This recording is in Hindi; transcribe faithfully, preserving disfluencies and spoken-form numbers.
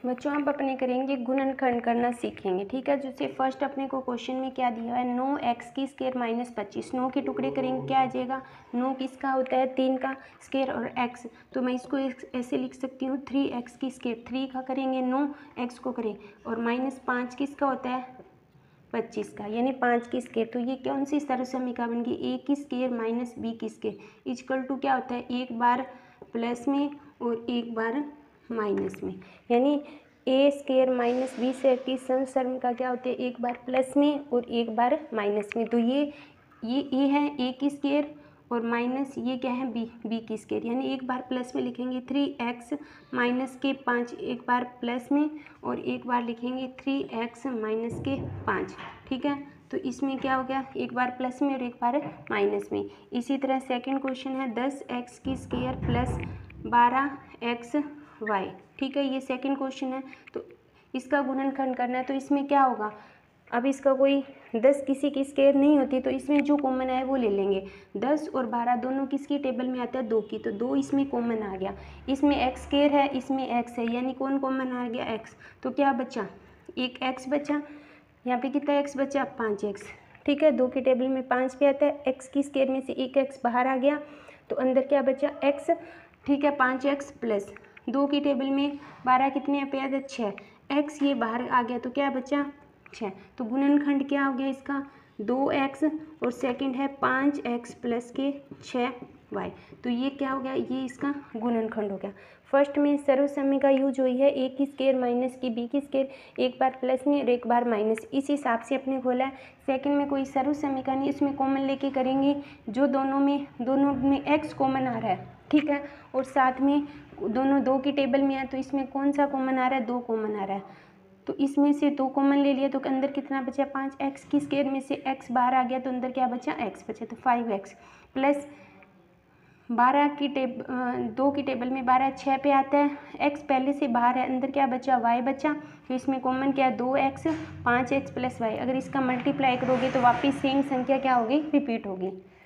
बच्चों आप अपने करेंगे गुणनखंड करना सीखेंगे, ठीक है। जैसे फर्स्ट अपने को क्वेश्चन में क्या दिया है, नौ एक्स की स्केयर माइनस पच्चीस। नौ के टुकड़े करेंगे क्या आ जाएगा, नौ किसका होता है, तीन का स्केयर और एक्स, तो मैं इसको ऐसे लिख सकती हूँ थ्री एक्स की स्केयर, थ्री का करेंगे नौ, एक्स को करें, और माइनस पाँच किसका होता है, पच्चीस का, यानी पाँच की स्केयर। तो ये कौन सी सर्वसमीका बन गई, ए की स्केयर माइनस बी की स्केयर इक्वल टू क्या होता है, एक बार प्लस में और एक बार माइनस में, यानी a square minus b square की सर्वसमीका क्या होती है, एक बार प्लस में और एक बार माइनस में। तो ये ये ए है ए की स्केयर और माइनस ये क्या है, बी बी की स्केयर, यानी एक बार प्लस में लिखेंगे थ्री एक्स माइनस के पाँच, एक बार प्लस में और एक बार लिखेंगे थ्री एक्स माइनस के पाँच, ठीक है। तो इसमें क्या हो गया, एक बार प्लस में और एक बार माइनस में। इसी तरह सेकंड क्वेश्चन है दस एक्स की स्केयर प्लस बारह एक्स वाई, ठीक है, ये सेकंड क्वेश्चन है। तो इसका गुणनखंड करना है, तो इसमें क्या होगा, अब इसका कोई दस किसी की स्केयर नहीं होती, तो इसमें जो कॉमन है वो ले लेंगे। दस और बारह दोनों किसकी टेबल में आता है, दो की, तो दो इसमें कॉमन आ गया। इसमें एक्स स्केयर है, इसमें एक्स है, यानी कौन कॉमन आ गया, एक्स। तो क्या बचा, एक एक्स बचा, यहाँ पे कितना एक्स बचा, पाँच एक्स, ठीक है। दो की टेबल में पाँच पे आता है, एक्स की स्केयर में से एक एक्स बाहर आ गया, तो अंदर क्या बचा, एक्स, ठीक है, पाँच एक्स प्लस दो की टेबल में बारह कितने पे आता है, छः, एक्स ये बाहर आ गया, तो क्या बचा, छः। तो गुणनखंड क्या हो गया इसका, दो एक्स और सेकंड है पाँच एक्स प्लस के छः वाई, तो ये क्या हो गया, ये इसका गुणनखंड हो गया। फर्स्ट में सर्वसमीका यूज हुई है, ए की स्केयर माइनस की बी की स्केयर, एक बार प्लस में और एक बार माइनस, इस हिसाब से अपने खोला है। सेकंड में कोई सर्वसमीका नहीं, इसमें कॉमन लेके करेंगे, जो दोनों में दोनों में एक्स कॉमन आ रहा है, ठीक है, और साथ में दोनों दो की टेबल में है, तो इसमें कौन सा कॉमन आ रहा है, दो कॉमन आ रहा है, तो इसमें से दो कॉमन ले लिया, तो अंदर कितना बचा, पाँच, एक्स की स्केयर में से एक्स बाहर आ गया, तो अंदर क्या बचा, एक्स बचा, तो फाइव एक्स प्लस बारह की टेब दो की टेबल में बारह छः पे आता है, एक्स पहले से बाहर है, अंदर क्या बचा, वाई बचा, तो इसमें कॉमन क्या है, दो एक्स, पाँच एक्स प्लस वाई। अगर इसका मल्टीप्लाई करोगे तो वापस सेम संख्या क्या होगी, रिपीट होगी।